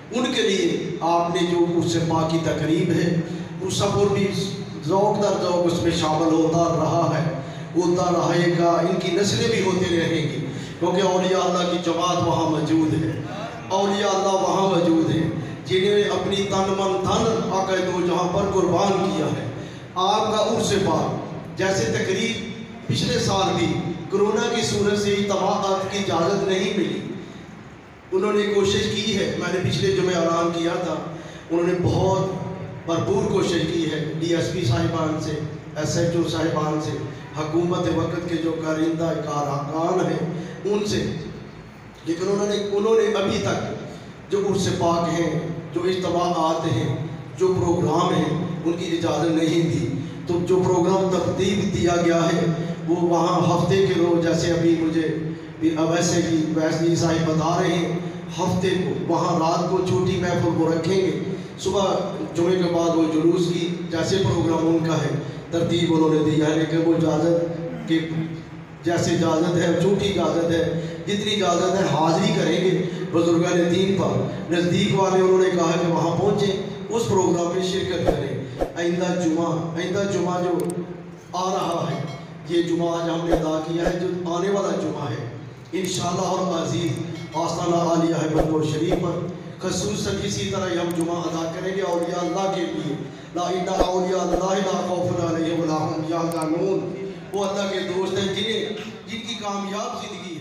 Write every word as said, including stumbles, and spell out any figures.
ان کے لیے آپ نے جو اس سے پاک کی تقریب ہے وہ سفر بھی ذوق در ذوق اس میں شامل ہوتا رہا ہے، ہوتا رہے گا، ان کی نسلیں بھی ہوتی رہیں گی، کیونکہ اولیاء اللہ کی جماعت وہاں موجود ہے، اولیاء اللہ وہاں موجود ہے جنہیں اپنی تن من دھن آقا دو جہاں پر قربان کیا ہے۔ آپ کا عرس پاک جیسے تقریب پچھلے سال بھی کرونا کی صورت سے اجتماعات کی اجازت نہیں ملی، انہوں نے کوشش کی ہے، میں نے پچھلے جمعے اعلان کیا تھا، انہوں نے بہت بھرپور کوشش کی ہے ڈی ایس پی صاحبان سے، ایس ایچ او صاحبان سے، حکومت وقت کے جو کارندہ کارکان ہیں ان سے، لیکن انہوں نے انہوں نے ابھی تک جو عرس پاک ہیں، جو اجتماعات ہیں، جو پروگرام ہیں، ان کی اجازت نہیں دی۔ تو جو پروگرام ترتیب دیا گیا ہے وہ وہاں ہفتے کے روز، جیسے ابھی مجھے ویسے کی ویسے صاحب بتا رہے ہیں، ہفتے کو وہاں رات کو چھوٹی محفل کو رکھیں گے، صبح جمعے کے بعد وہ جلوس کی جیسے پروگرام ان کا ہے ترتیب انہوں نے دیا ہے، لیکن وہ اجازت کے جیسے اجازت ہے، چھوٹی اجازت ہے، جتنی اجازت ہے حاضری کریں گے بزرگان دین پر۔ نزدیک والے انہوں نے کہا کہ وہاں پہنچیں، اس پروگرام میں شرکت کریں۔ آئندہ جمعہ آئندہ جمعہ جو آ رہا ہے، یہ جمعہ آج ہم نے ادا کیا ہے، جو آنے والا جمعہ ہے انشاءاللہ اور عزیز آستانہ عالیہ حیبت اور شریف پر خصوصاً اسی طرح ہم جمعہ ادا کریں گے اولیاء اللہ کے لیے۔ لا الہ اولیاء اللہ لا خوف علیہم ولا هم یحزنون، وہ اللہ کے دوست ہیں جنہیں جن کی کامیاب زندگی